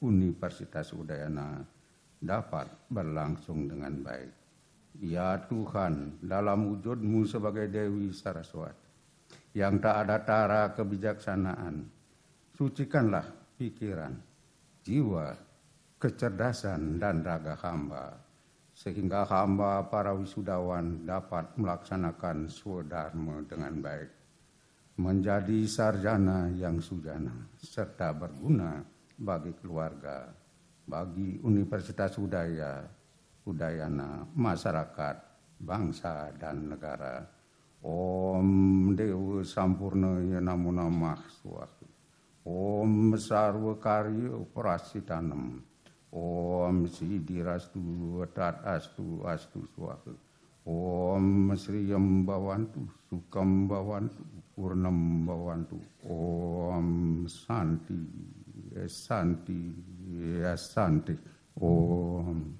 Universitas Udayana dapat berlangsung dengan baik. Ya Tuhan, dalam wujud-Mu sebagai Dewi Saraswati, yang tak ada tara kebijaksanaan, sucikanlah pikiran, jiwa, kecerdasan, dan raga hamba, sehingga hamba para wisudawan dapat melaksanakan swadharma dengan baik, menjadi sarjana yang sujana, serta berguna bagi keluarga, bagi Universitas Udayana, masyarakat, bangsa, dan negara. Om Dewa Sampurnaya Namo Namah Swaha. Om Sarwa Karya Prasitanam. Om Sidirastu Tat Astu Astu Swaha. Om Sriyam Bhavantu Sukam Bhavantu Purnam Bhavantu. Om Santi Santi Santi. Om.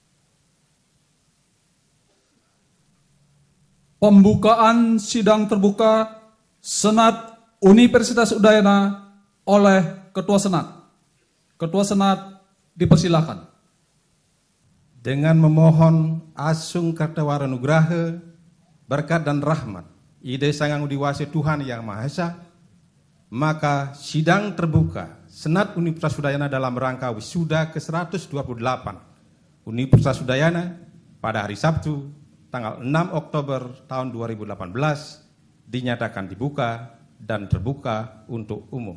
Pembukaan sidang terbuka Senat Universitas Udayana oleh Ketua Senat. Ketua Senat dipersilakan. Dengan memohon asung kartawara nugraha, berkat dan rahmat ide sangang udiwase Tuhan Yang Maha Esa, maka sidang terbuka Senat Universitas Udayana dalam rangka wisuda ke-128 Universitas Udayana pada hari Sabtu tanggal 6 Oktober tahun 2018 dinyatakan dibuka dan terbuka untuk umum.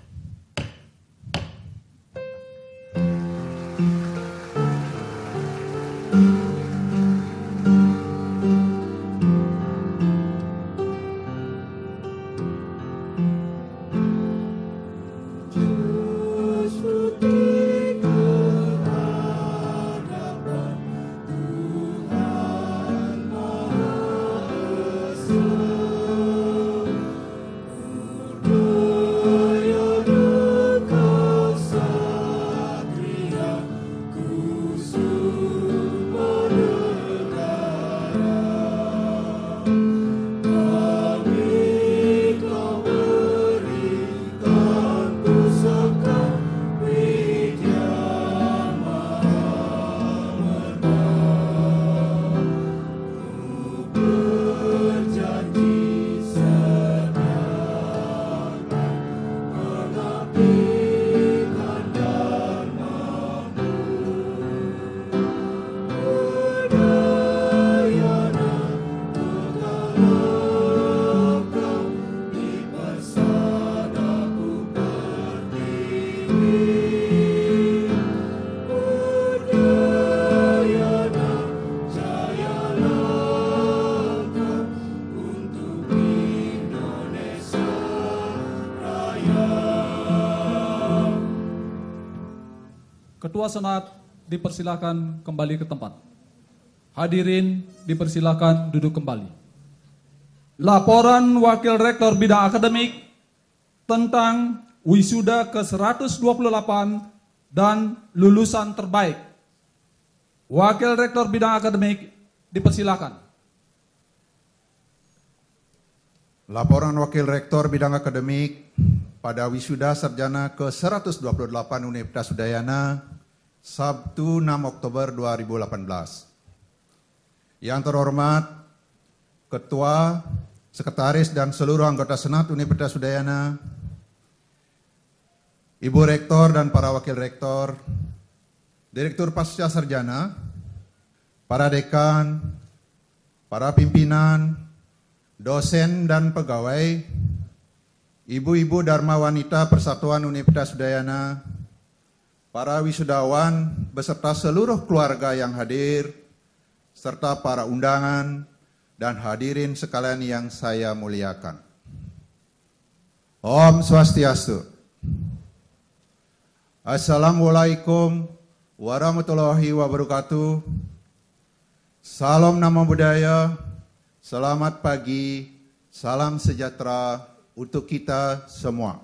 Ketua Senat dipersilakan kembali ke tempat. Hadirin dipersilakan duduk kembali. Laporan Wakil Rektor Bidang Akademik tentang wisuda ke-128 dan lulusan terbaik. Wakil Rektor Bidang Akademik dipersilakan. Laporan Wakil Rektor Bidang Akademik pada wisuda sarjana ke-128 Universitas Udayana Sabtu 6 Oktober 2018. Yang terhormat Ketua, Sekretaris, dan seluruh anggota Senat Universitas Udayana, Ibu Rektor dan para Wakil Rektor, Direktur Pasca Sarjana, para dekan, para pimpinan, dosen dan pegawai, ibu-ibu Dharma Wanita Persatuan Universitas Udayana, para wisudawan beserta seluruh keluarga yang hadir, serta para undangan dan hadirin sekalian yang saya muliakan. Om Swastiastu. Assalamualaikum warahmatullahi wabarakatuh. Salam Namo Buddhaya, selamat pagi, salam sejahtera untuk kita semua.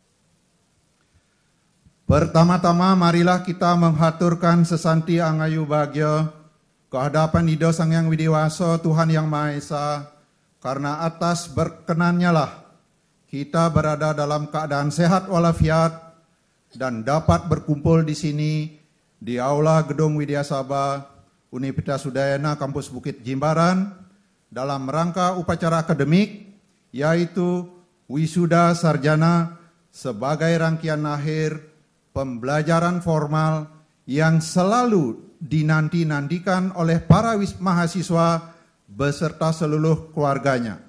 Pertama-tama marilah kita menghaturkan sesanti angayu bahagia kehadapan Ida Sang Hyang Widiwasa Tuhan Yang Maha Esa, karena atas berkenannya lah kita berada dalam keadaan sehat walafiat dan dapat berkumpul di sini di Aula Gedung Widya Sabha Universitas Udayana Kampus Bukit Jimbaran dalam rangka upacara akademik yaitu wisuda sarjana sebagai rangkaian akhir pembelajaran formal yang selalu dinanti-nantikan oleh para mahasiswa beserta seluruh keluarganya.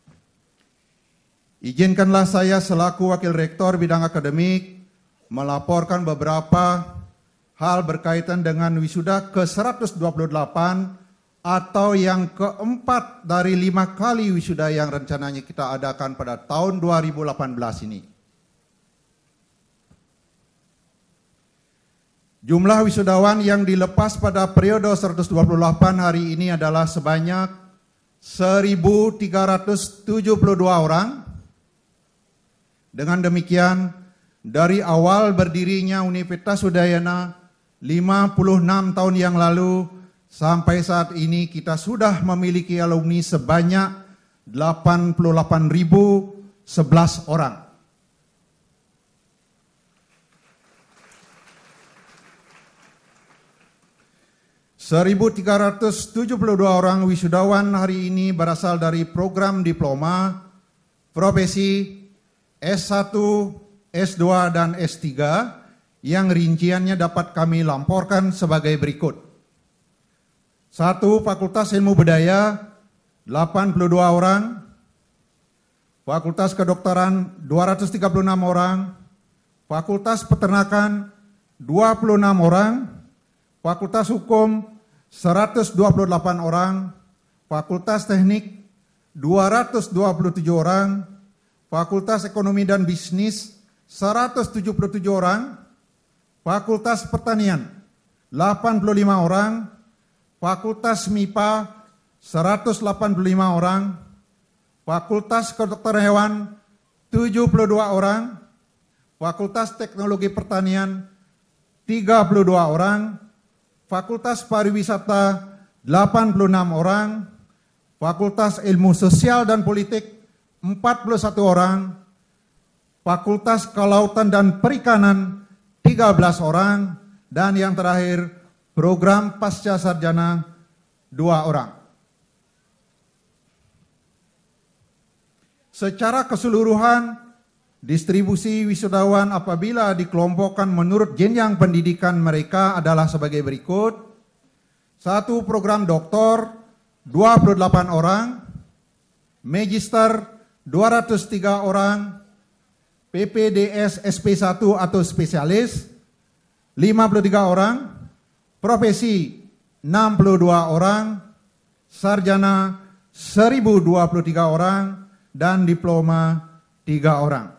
Izinkanlah saya selaku Wakil Rektor Bidang Akademik melaporkan beberapa hal berkaitan dengan wisuda ke-128 atau yang keempat dari 5 kali wisuda yang rencananya kita adakan pada tahun 2018 ini. Jumlah wisudawan yang dilepas pada periode 128 hari ini adalah sebanyak 1.372 orang. Dengan demikian, dari awal berdirinya Universitas Udayana 56 tahun yang lalu sampai saat ini kita sudah memiliki alumni sebanyak 88.011 orang. (1.372 orang wisudawan hari ini berasal dari program diploma, profesi, S1, S2, dan S3 yang rinciannya dapat kami laporkan sebagai berikut. 1. Fakultas Ilmu Budaya 82 orang, Fakultas Kedokteran 236 orang, Fakultas Peternakan 26 orang, Fakultas Hukum 128 orang, Fakultas Teknik 227 orang, Fakultas Ekonomi dan Bisnis 177 orang, Fakultas Pertanian 85 orang, Fakultas MIPA 185 orang, Fakultas Kedokteran Hewan 72 orang, Fakultas Teknologi Pertanian 32 orang, Fakultas Pariwisata 86 orang, Fakultas Ilmu Sosial dan Politik 41 orang, Fakultas Kelautan dan Perikanan 13 orang, dan yang terakhir program pasca sarjana 2 orang. Secara keseluruhan, distribusi wisudawan apabila dikelompokkan menurut jenjang pendidikan mereka adalah sebagai berikut. 1. Program doktor 28 orang, magister 203 orang, PPDS SP1 atau spesialis 53 orang, profesi 62 orang, sarjana 1023 orang, dan diploma 3 orang.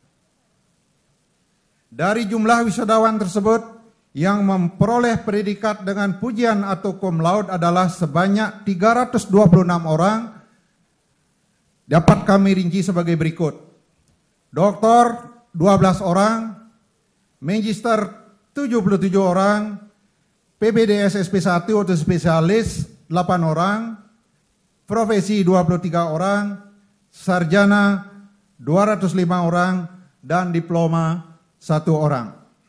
Dari jumlah wisudawan tersebut, yang memperoleh predikat dengan pujian atau cum laude adalah sebanyak 326 orang, dapat kami rinci sebagai berikut. Doktor 12 orang, magister 77 orang, PPDS SP1 atau spesialis 8 orang, profesi 23 orang, sarjana 205 orang, dan diploma 1 orang.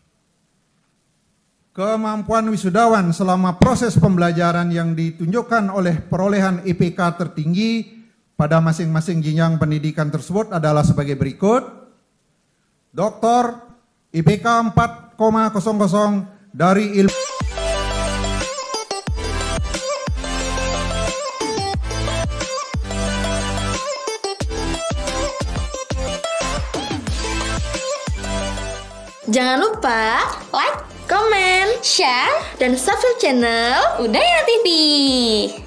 Kemampuan wisudawan selama proses pembelajaran yang ditunjukkan oleh perolehan IPK tertinggi pada masing-masing jenjang pendidikan tersebut adalah sebagai berikut. Doktor IPK 4,00 dari ilmu. Jangan lupa like, comment, share, dan subscribe channel Udayana TV.